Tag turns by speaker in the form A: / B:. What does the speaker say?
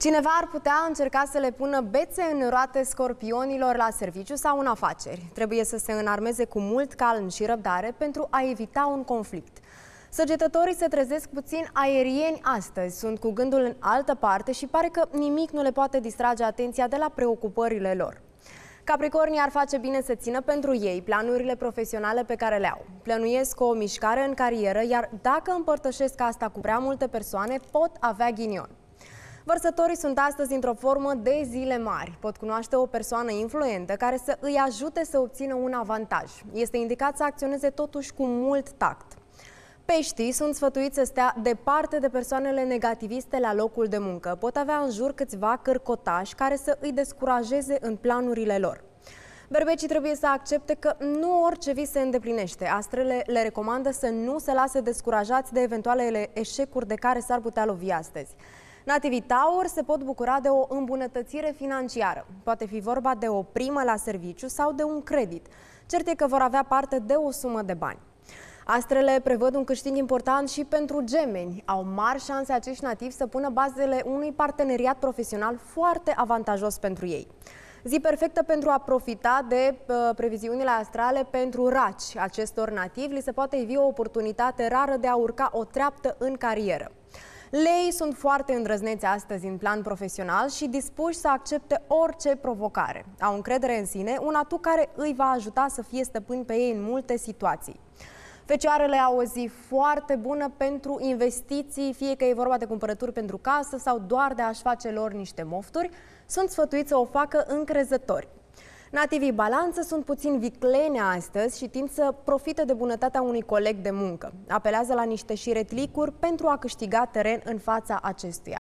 A: Cineva ar putea încerca să le pună bețe în roate scorpionilor la serviciu sau în afaceri. Trebuie să se înarmeze cu mult calm și răbdare pentru a evita un conflict. Săgetătorii se trezesc puțin aerieni astăzi, sunt cu gândul în altă parte și pare că nimic nu le poate distrage atenția de la preocupările lor. Capricornii ar face bine să țină pentru ei planurile profesionale pe care le au. Plănuiesc o mișcare în carieră, iar dacă împărtășesc asta cu prea multe persoane, pot avea ghinion. Vărsătorii sunt astăzi într-o formă de zile mari. Pot cunoaște o persoană influentă care să îi ajute să obțină un avantaj. Este indicat să acționeze totuși cu mult tact. Peștii sunt sfătuiți să stea departe de persoanele negativiste la locul de muncă. Pot avea în jur câțiva cărcotași care să îi descurajeze în planurile lor. Berbecii trebuie să accepte că nu orice vis se îndeplinește. Astrele le recomandă să nu se lase descurajați de eventualele eșecuri de care s-ar putea lovi astăzi. Nativii Taur se pot bucura de o îmbunătățire financiară. Poate fi vorba de o primă la serviciu sau de un credit. Cert e că vor avea parte de o sumă de bani. Astrele prevăd un câștig important și pentru Gemeni. Au mari șanse acești nativi să pună bazele unui parteneriat profesional foarte avantajos pentru ei. Zi perfectă pentru a profita de previziunile astrale pentru Raci. Acestor nativi li se poate ivi o oportunitate rară de a urca o treaptă în carieră. Leii sunt foarte îndrăzneți astăzi în plan profesional și dispuși să accepte orice provocare. Au încredere în sine, un atu care îi va ajuta să fie stăpâni pe ei în multe situații. Fecioarele au o zi foarte bună pentru investiții, fie că e vorba de cumpărături pentru casă sau doar de a-și face lor niște mofturi, sunt sfătuiți să o facă încrezători. Nativii Balanță sunt puțin viclene astăzi și tind să profite de bunătatea unui coleg de muncă. Apelează la niște șiretlicuri pentru a câștiga teren în fața acestuia.